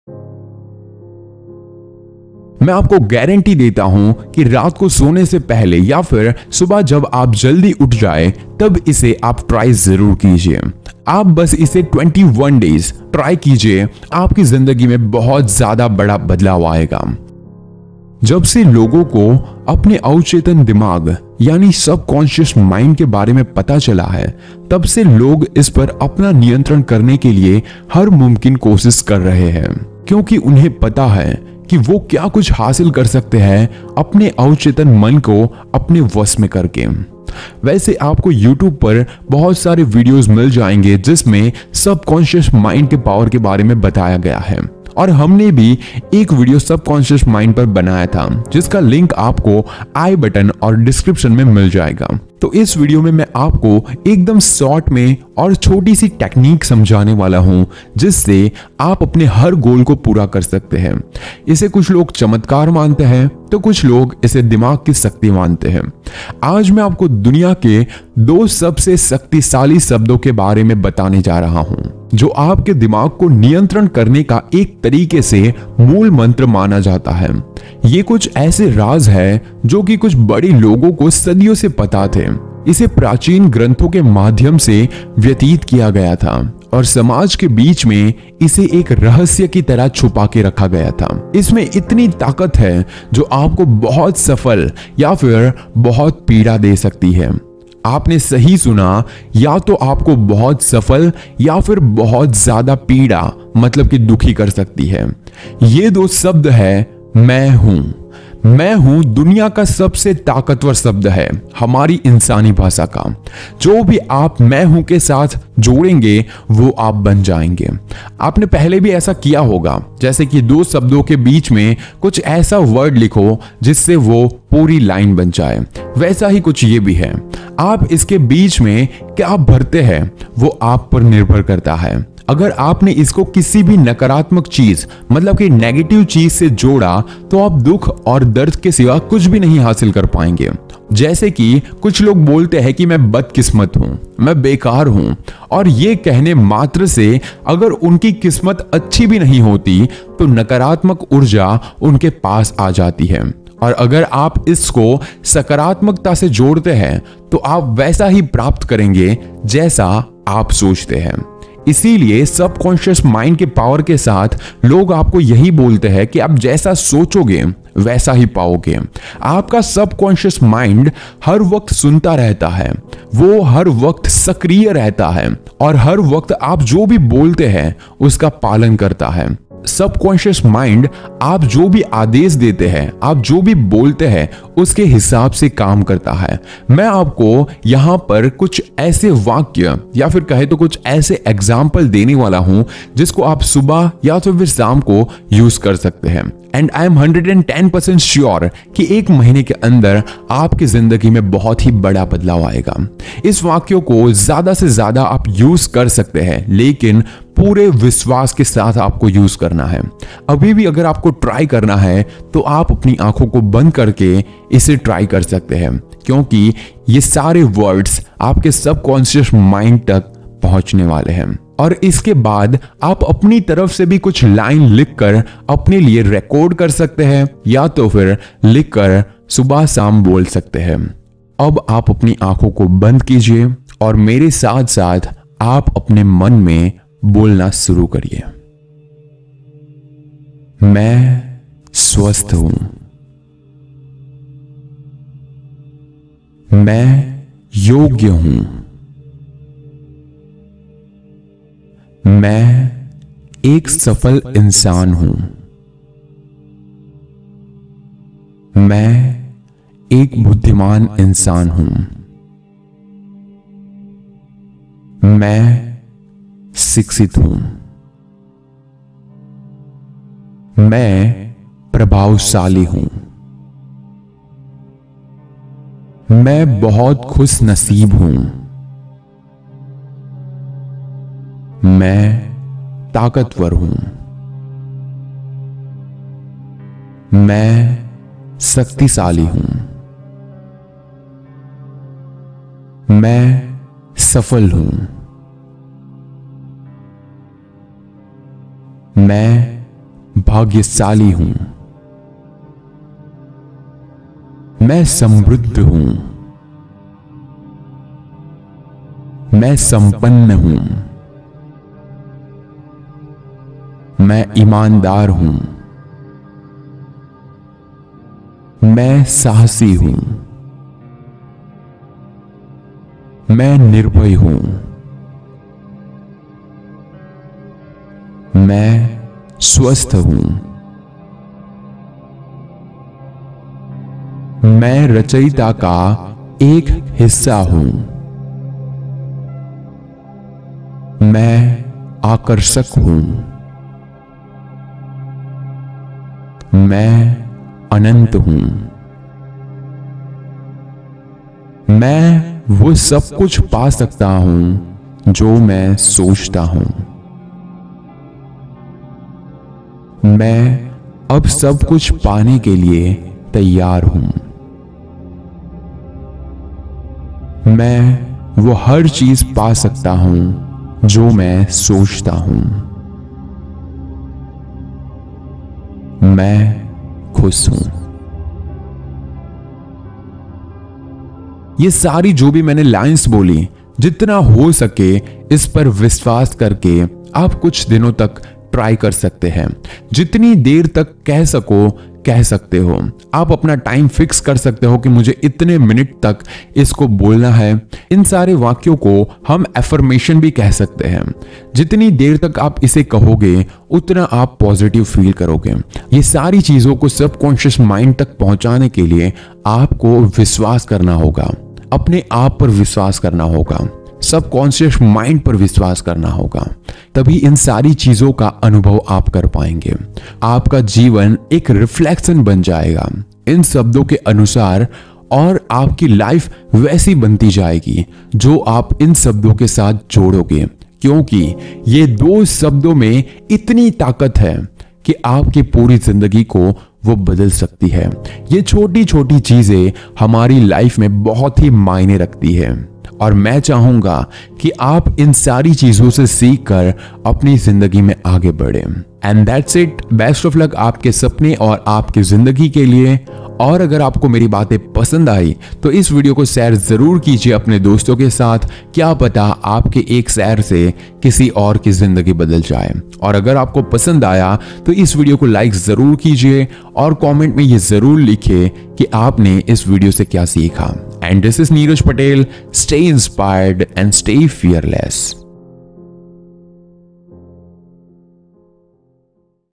मैं आपको गारंटी देता हूं कि रात को सोने से पहले या फिर सुबह जब आप जल्दी उठ जाए तब इसे आप ट्राई जरूर कीजिए। आप बस इसे 21 डेज ट्राई कीजिए, आपकी जिंदगी में बहुत ज्यादा बड़ा बदलाव आएगा। जब से लोगों को अपने अवचेतन दिमाग यानी सबकॉन्शियस माइंड के बारे में पता चला है, तब से लोग इस पर अपना नियंत्रण करने के लिए हर मुमकिन कोशिश कर रहे हैं, क्योंकि उन्हें पता है कि वो क्या कुछ हासिल कर सकते हैं अपने अवचेतन मन को अपने वश में करके। वैसे आपको YouTube पर बहुत सारे वीडियोस मिल जाएंगे जिसमें सबकॉन्शियस माइंड के पावर के बारे में बताया गया है, और हमने भी एक वीडियो सबकॉन्शियस माइंड पर बनाया था जिसका लिंक आपको आई बटन और डिस्क्रिप्शन में मिल जाएगा। तो इस वीडियो में मैं आपको एकदम शॉर्ट में और छोटी सी टेक्निक समझाने वाला हूं जिससे आप अपने हर गोल को पूरा कर सकते हैं। इसे कुछ लोग चमत्कार मानते हैं तो कुछ लोग इसे दिमाग की शक्ति मानते हैं। आज मैं आपको दुनिया के 2 सबसे शक्तिशाली शब्दों के बारे में बताने जा रहा हूं जो आपके दिमाग को नियंत्रण करने का एक तरीके से मूल मंत्र माना जाता है। ये कुछ ऐसे राज है जो कि कुछ बड़े लोगों को सदियों से पता थे। इसे प्राचीन ग्रंथों के माध्यम से व्यतीत किया गया था और समाज के बीच में इसे एक रहस्य की तरह छुपा के रखा गया था। इसमें इतनी ताकत है जो आपको बहुत सफल या फिर बहुत पीड़ा दे सकती है। आपने सही सुना, या तो आपको बहुत सफल या फिर बहुत ज्यादा पीड़ा मतलब कि दुखी कर सकती है। ये 2 शब्द है मैं हूं। मैं हूं दुनिया का सबसे ताकतवर शब्द है हमारी इंसानी भाषा का। जो भी आप मैं हूं के साथ जोड़ेंगे वो आप बन जाएंगे। आपने पहले भी ऐसा किया होगा, जैसे कि 2 शब्दों के बीच में कुछ ऐसा वर्ड लिखो जिससे वो पूरी लाइन बन जाए। वैसा ही कुछ ये भी है। आप इसके बीच में क्या भरते हैं वो आप पर निर्भर करता है। अगर आपने इसको किसी भी नकारात्मक चीज मतलब कि नेगेटिव चीज से जोड़ा तो आप दुख और दर्द के सिवा कुछ भी नहीं हासिल कर पाएंगे। जैसे कि कुछ लोग बोलते हैं कि मैं बदकिस्मत हूं, मैं बेकार हूं, और ये कहने मात्र से अगर उनकी किस्मत अच्छी भी नहीं होती तो नकारात्मक ऊर्जा उनके पास आ जाती है। और अगर आप इसको सकारात्मकता से जोड़ते हैं तो आप वैसा ही प्राप्त करेंगे जैसा आप सोचते हैं। इसीलिए सबकॉन्शियस माइंड के पावर के साथ लोग आपको यही बोलते हैं कि आप जैसा सोचोगे वैसा ही पाओगे। आपका सबकॉन्शियस माइंड हर वक्त सुनता रहता है, वो हर वक्त सक्रिय रहता है और हर वक्त आप जो भी बोलते हैं उसका पालन करता है। सबकॉन्शियस माइंड आप जो भी आदेश देते हैं, आप जो भी बोलते हैं उसके हिसाब से काम करता है। मैं आपको यहां पर कुछ ऐसे वाक्य या फिर कहे तो कुछ ऐसे एग्जाम्पल देने वाला हूं जिसको आप सुबह या तो फिर शाम को यूज कर सकते हैं। एंड आई एम 110% श्योर कि 1 महीने के अंदर आपकी जिंदगी में बहुत ही बड़ा बदलाव आएगा। इस वाक्यों को ज्यादा से ज्यादा आप यूज कर सकते हैं, लेकिन पूरे विश्वास के साथ आपको यूज करना है। अभी भी अगर आपको ट्राई करना है तो आप अपनी आंखों को बंद करके इसे ट्राई कर सकते हैं, क्योंकि ये सारे वर्ड्स आपके सबकॉन्शियस माइंड तक पहुंचने वाले हैं। और इसके बाद आप अपनी तरफ से भी कुछ लाइन लिखकर अपने लिए रिकॉर्ड कर सकते हैं या तो फिर लिखकर सुबह शाम बोल सकते हैं। अब आप अपनी आंखों को बंद कीजिए और मेरे साथ साथ आप अपने मन में बोलना शुरू करिए। मैं स्वस्थ हूं, मैं योग्य हूं, मैं एक सफल इंसान हूं, मैं एक बुद्धिमान इंसान हूं, मैं शिक्षित हूं, मैं प्रभावशाली हूं, मैं बहुत खुश नसीब हूं, मैं ताकतवर हूं, मैं शक्तिशाली हूं, मैं सफल हूं, मैं भाग्यशाली हूं, मैं समृद्ध हूं, मैं संपन्न हूं, मैं ईमानदार हूं, मैं साहसी हूं, मैं निर्भय हूं, मैं स्वस्थ हूं, मैं रचयिता का एक हिस्सा हूं, मैं आकर्षक हूं, मैं अनंत हूं, मैं वो सब कुछ पा सकता हूं जो मैं सोचता हूं, मैं अब सब कुछ पाने के लिए तैयार हूं, मैं वो हर चीज पा सकता हूं जो मैं सोचता हूं, मैं खुश हूं। ये सारी जो भी मैंने लाइंस बोली, जितना हो सके इस पर विश्वास करके आप कुछ दिनों तक ट्राई कर सकते हैं। जितनी देर तक कह सको कह सकते हो। आप अपना टाइम फिक्स कर सकते हो कि मुझे इतने मिनट तक इसको बोलना है। इन सारे वाक्यों को हम एफर्मेशन भी कह सकते हैं। जितनी देर तक आप इसे कहोगे उतना आप पॉजिटिव फील करोगे। ये सारी चीजों को सबकॉन्शियस माइंड तक पहुंचाने के लिए आपको विश्वास करना होगा, अपने आप पर विश्वास करना होगा, सबकॉन्शियस माइंड पर विश्वास करना होगा। तभी इन सारी चीजों का अनुभव आप कर पाएंगे। आपका जीवन एक रिफ्लेक्शन बन जाएगा इन शब्दों के अनुसार और आपकी लाइफ वैसी बनती जाएगी जो आप इन शब्दों के साथ जोड़ोगे, क्योंकि ये दो शब्दों में इतनी ताकत है कि आपकी पूरी जिंदगी को वो बदल सकती है। ये छोटी छोटी चीजें हमारी लाइफ में बहुत ही मायने रखती है और मैं चाहूंगा कि आप इन सारी चीजों से सीखकर अपनी जिंदगी में आगे बढ़े। And that's it. Best of luck आपके सपने और आपकी जिंदगी के लिए। और अगर आपको मेरी बातें पसंद आई तो इस वीडियो को शेयर जरूर कीजिए अपने दोस्तों के साथ। क्या पता आपके एक शेयर से किसी और की जिंदगी बदल जाए। और अगर आपको पसंद आया तो इस वीडियो को लाइक जरूर कीजिए और कमेंट में ये जरूर लिखिए कि आपने इस वीडियो से क्या सीखा। And this is Neeraj Patel. Stay inspired and stay fearless.